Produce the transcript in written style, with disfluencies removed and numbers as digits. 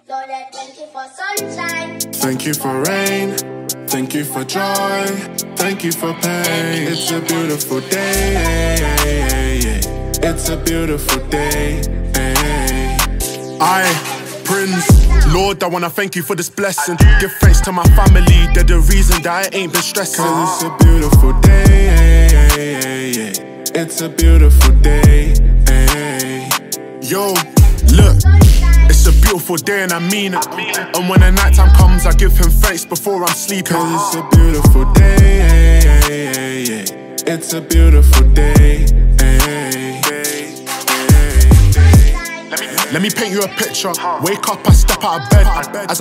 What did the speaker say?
Lord, I thank you for sunshine. Thank you for rain. Thank you for joy. Thank you for pain. It's a beautiful day. It's a beautiful day. Prince, Lord, I wanna thank you for this blessing. Give thanks to my family, they're the reason that I ain't been stressing. Cause it's a beautiful day. It's a beautiful day. Yo, look, it's a beautiful day and I mean it. And when the night time comes, I give him thanks before I'm sleeping. Cause it's a beautiful day. It's a beautiful day. Let me paint you a picture. Wake up, I step out of bed. As